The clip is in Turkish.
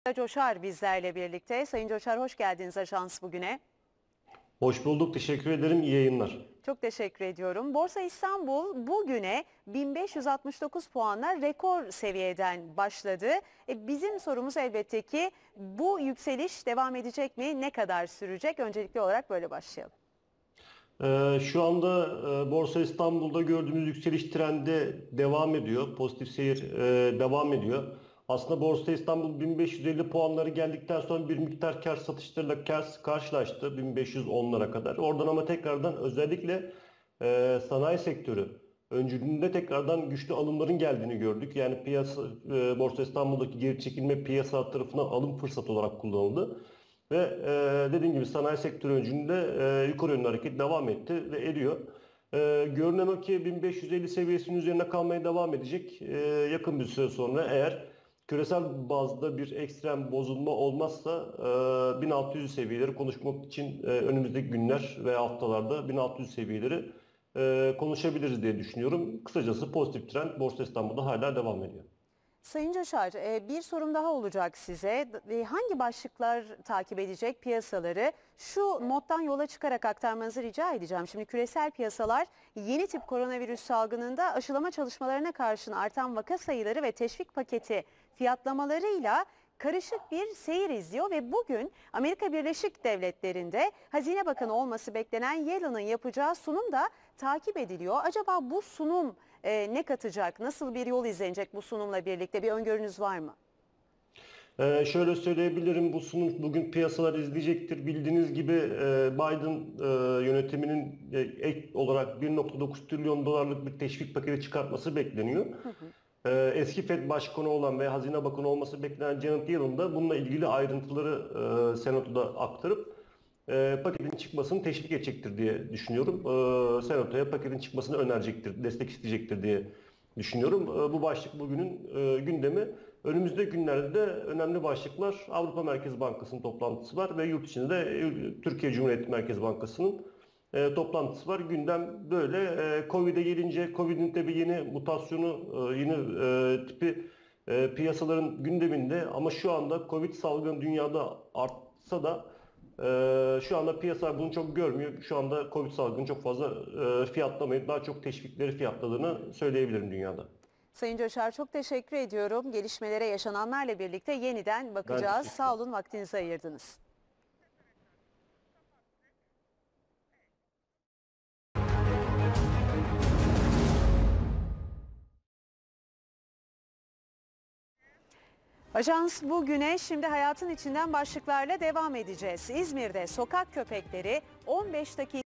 Coşar bizlerle birlikte. Sayın Coşar, hoş geldiniz Ajans bugüne. Hoş bulduk. Teşekkür ederim. İyi yayınlar. Çok teşekkür ediyorum. Borsa İstanbul bugüne 1569 puanla rekor seviyeden başladı. Bizim sorumuz elbette ki bu yükseliş devam edecek mi? Ne kadar sürecek? Öncelikli olarak böyle başlayalım. Şu anda Borsa İstanbul'da gördüğümüz yükseliş trendi devam ediyor. Pozitif seyir devam ediyor. Aslında Borsa İstanbul 1550 puanları geldikten sonra bir miktar kar satışlarıyla karşılaştı 1510'lara kadar. Oradan ama tekrardan özellikle sanayi sektörü öncülüğünde tekrardan güçlü alımların geldiğini gördük. Yani piyasa Borsa İstanbul'daki geri çekilme piyasa tarafından alım fırsatı olarak kullanıldı. Ve dediğim gibi sanayi sektörü öncülüğünde yukarı yönlü hareket devam etti ve ediyor. Görünen o ki 1550 seviyesinin üzerine kalmaya devam edecek. Yakın bir süre sonra eğer küresel bazda bir ekstrem bozulma olmazsa 1600 seviyeleri konuşmak için önümüzdeki günler ve haftalarda 1600 seviyeleri konuşabiliriz diye düşünüyorum. Kısacası pozitif trend Borsa İstanbul'da hala devam ediyor. Sayın Coşar, bir sorum daha olacak size. Hangi başlıklar takip edecek piyasaları? Şu nottan yola çıkarak aktarmanızı rica edeceğim. Şimdi küresel piyasalar yeni tip koronavirüs salgınında aşılama çalışmalarına karşın artan vaka sayıları ve teşvik paketi fiyatlamalarıyla karışık bir seyir izliyor ve bugün Amerika Birleşik Devletleri'nde Hazine Bakanı olması beklenen Yellen'ın yapacağı sunum da takip ediliyor. Acaba bu sunum ne katacak? Nasıl bir yol izlenecek bu sunumla birlikte? Bir öngörünüz var mı? Şöyle söyleyebilirim, bu sunum bugün piyasalar izleyecektir. Bildiğiniz gibi Biden yönetiminin ek olarak 1,9 trilyon dolarlık bir teşvik paketi çıkartması bekleniyor. Eski Fed Başkanı olan ve Hazine Bakanı olması beklenen Janet Yellen da bununla ilgili ayrıntıları Senato'da aktarıp paketin çıkmasını teşvik edecektir diye düşünüyorum. Senato'ya paketin çıkmasını önerecektir, destek isteyecektir diye düşünüyorum. Bu başlık bugünün gündemi. Önümüzdeki günlerde de önemli başlıklar Avrupa Merkez Bankası'nın toplantısı var ve yurt içinde Türkiye Cumhuriyet Merkez Bankası'nın toplantısı var. Gündem böyle. Covid'e gelince Covid'in tabii yeni mutasyonu, yeni tipi piyasaların gündeminde ama şu anda Covid salgını dünyada artsa da şu anda piyasalar bunu çok görmüyor. Şu anda Covid salgını çok fazla fiyatlamayıp daha çok teşvikleri fiyatladığını söyleyebilirim dünyada. Sayın Coşar, çok teşekkür ediyorum. Gelişmelere, yaşananlarla birlikte yeniden Ben bakacağız. teşekkür Sağ ederim. olun, vaktinizi ayırdınız. Ajans bugüne şimdi hayatın içinden başlıklarla devam edeceğiz. İzmir'de sokak köpekleri 15 dakika